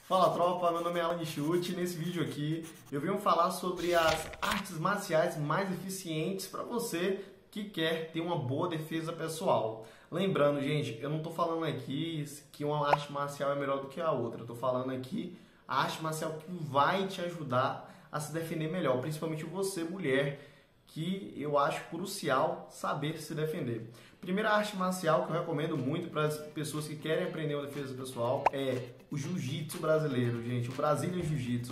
Fala tropa, meu nome é Alan Chute e nesse vídeo aqui eu venho falar sobre as artes marciais mais eficientes para você que quer ter uma boa defesa pessoal. Lembrando, gente, eu não estou falando aqui que uma arte marcial é melhor do que a outra, eu estou falando aqui a arte marcial que vai te ajudar a se defender melhor, principalmente você, mulher, que eu acho crucial saber se defender. Primeira arte marcial que eu recomendo muito para as pessoas que querem aprender uma defesa pessoal é o jiu-jitsu brasileiro, gente, o Brazilian Jiu-Jitsu.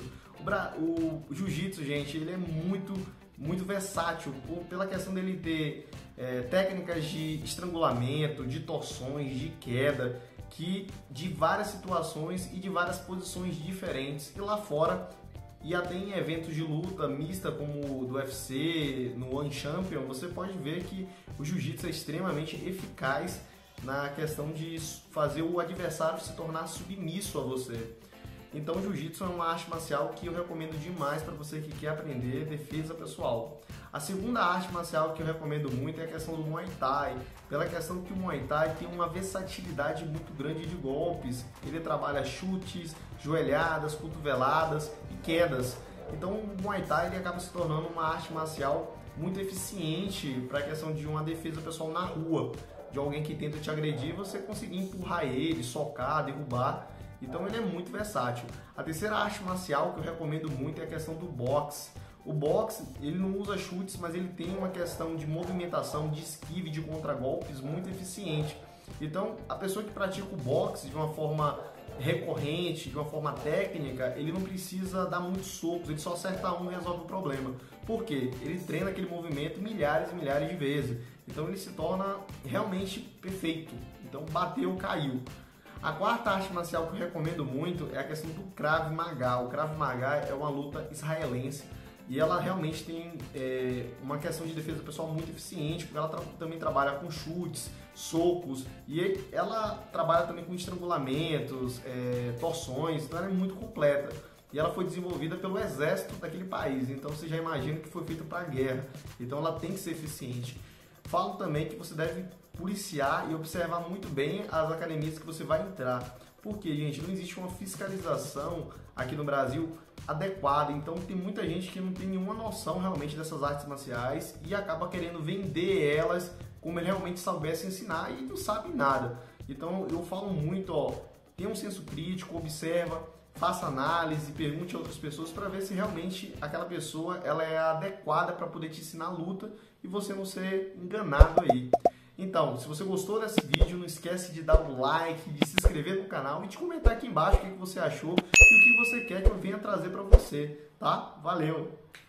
O jiu-jitsu, gente, ele é muito versátil pela questão dele ter técnicas de estrangulamento, de torções, de queda, que de várias situações e de várias posições diferentes. E lá fora, e até em eventos de luta mista como o do UFC, no One Champion, você pode ver que o jiu-jitsu é extremamente eficaz na questão de fazer o adversário se tornar submisso a você. Então o jiu-jitsu é uma arte marcial que eu recomendo demais para você que quer aprender defesa pessoal. A segunda arte marcial que eu recomendo muito é a questão do Muay Thai, pela questão que o Muay Thai tem uma versatilidade muito grande de golpes. Ele trabalha chutes, joelhadas, cotoveladas e quedas. Então o Muay Thai ele acaba se tornando uma arte marcial muito eficiente para a questão de uma defesa pessoal na rua, de alguém que tenta te agredir, você conseguir empurrar ele, socar, derrubar. Então ele é muito versátil. A terceira arte marcial que eu recomendo muito é a questão do boxe. O boxe, ele não usa chutes, mas ele tem uma questão de movimentação, de esquive, de contragolpes muito eficiente. Então, a pessoa que pratica o boxe de uma forma recorrente, de uma forma técnica, ele não precisa dar muitos socos, ele só acerta um e resolve o problema. Por quê? Ele treina aquele movimento milhares e milhares de vezes. Então ele se torna realmente perfeito. Então bateu, caiu. A quarta arte marcial que eu recomendo muito é a questão do Krav Maga. O Krav Maga é uma luta israelense e ela realmente tem uma questão de defesa pessoal muito eficiente, porque ela também trabalha com chutes, socos e ela trabalha também com estrangulamentos, torções, então ela é muito completa. E ela foi desenvolvida pelo exército daquele país, então você já imagina que foi feita para a guerra, então ela tem que ser eficiente. Falo também que você deve policiar e observar muito bem as academias que você vai entrar. Porque, gente, não existe uma fiscalização aqui no Brasil adequada. Então tem muita gente que não tem nenhuma noção realmente dessas artes marciais e acaba querendo vender elas como ele realmente soubesse ensinar e não sabe nada. Então eu falo muito, tenha um senso crítico, observa, faça análise, pergunte a outras pessoas para ver se realmente aquela pessoa ela é adequada para poder te ensinar a luta e você não ser enganado aí. Então, se você gostou desse vídeo, não esquece de dar um like, de se inscrever no canal e de comentar aqui embaixo o que você achou e o que você quer que eu venha trazer para você, tá? Valeu!